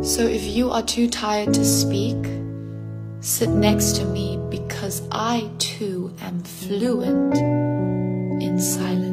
So if you are too tired to speak, sit next to me because I too am fluent in silence.